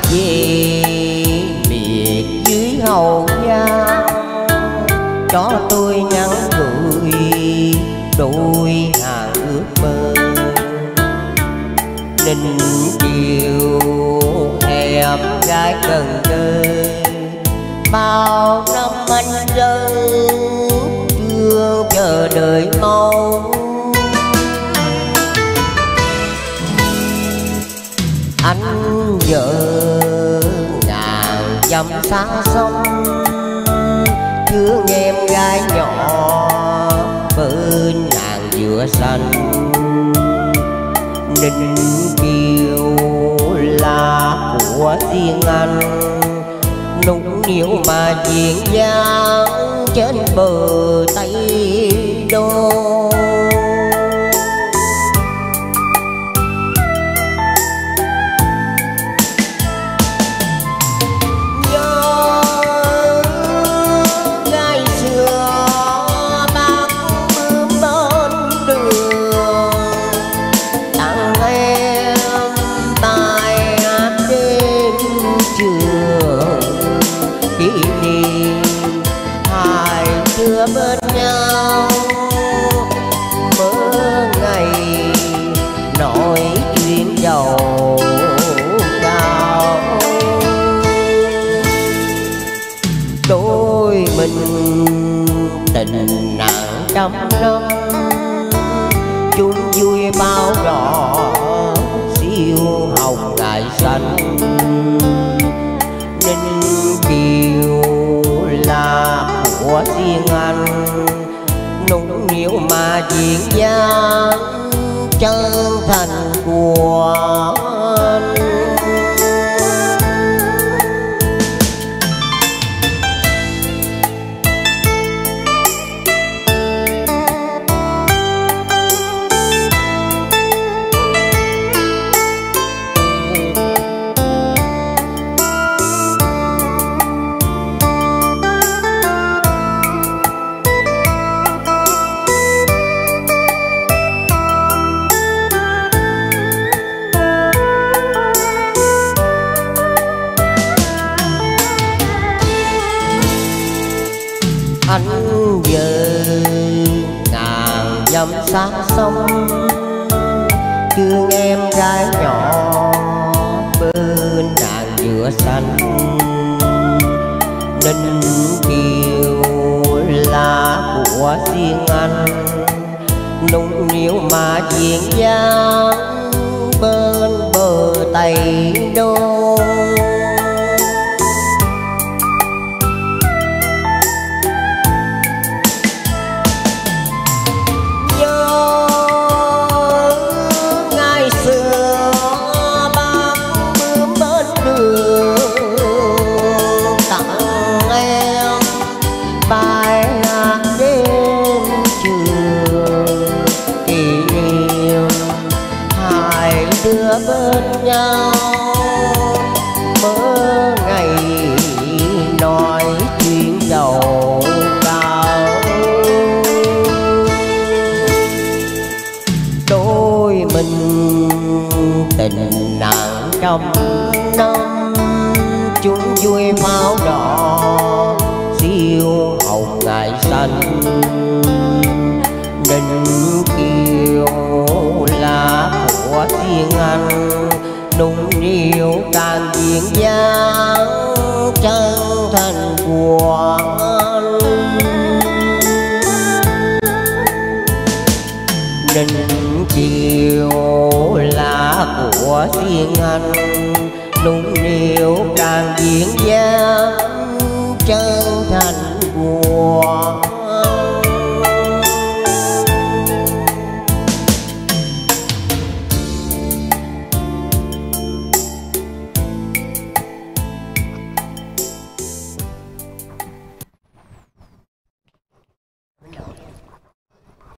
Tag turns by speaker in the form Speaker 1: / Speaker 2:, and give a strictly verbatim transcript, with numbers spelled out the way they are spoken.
Speaker 1: về biệt dưới hậu giang, cho tôi nhắn gửi đôi hàng ước mơ. Ninh chiều em gái Cần Thơ, bao năm anh dân chưa chờ đợi mong. Anh vợ ngàn dặm xa sông, thương em gái nhỏ bên ngàn dừa xanh. Ninh kiều là của riêng anh, nũng nịu mà diễn dáng trên bờ Tây Đô. Bên nhau mơ ngày nói chuyện giàu cao, đôi mình tình nặng trăm năm, chung vui bao đỏ siêu hồng ngày xanh. Ninh kiều là của riêng anh, nũng nịu mà diễn dáng chân thành của anh. Anh vợ ngàn dặm xa sông, thương em gái nhỏ bên nàng dừa xanh. Ninh kiều là của riêng anh, nũng nịu mà diễn dáng bên bờ Tây Đô. Đưa bên nhau mơ ngày nói chuyện giàu cao, đôi mình tình nặng trăm năm, chung vui pháo đỏ siêu hồng ngày xanh. Ninh kiều là của riêng anh, nũng nịu càng diễn dáng chân thành của anh. Ninh kiều là của riêng anh, nũng nịu càng diễn dáng chân thành của